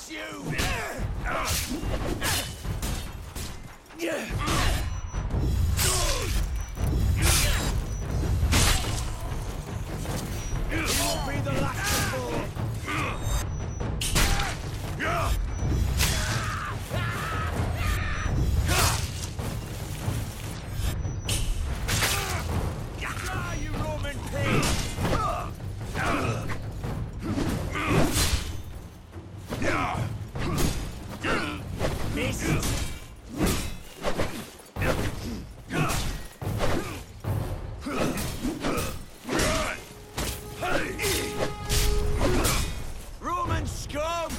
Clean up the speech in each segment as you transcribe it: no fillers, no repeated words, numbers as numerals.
Roman scum!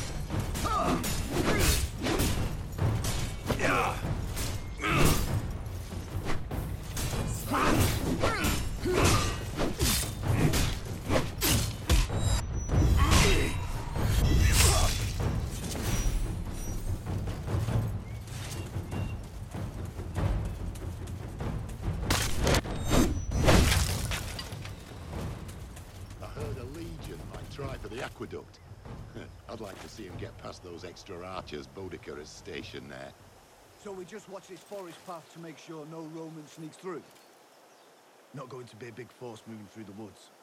Try for the aqueduct. I'd like to see him get past those extra archers Boudica has stationed there. So we just watch this forest path to make sure no Roman sneaks through? Not going to be a big force moving through the woods.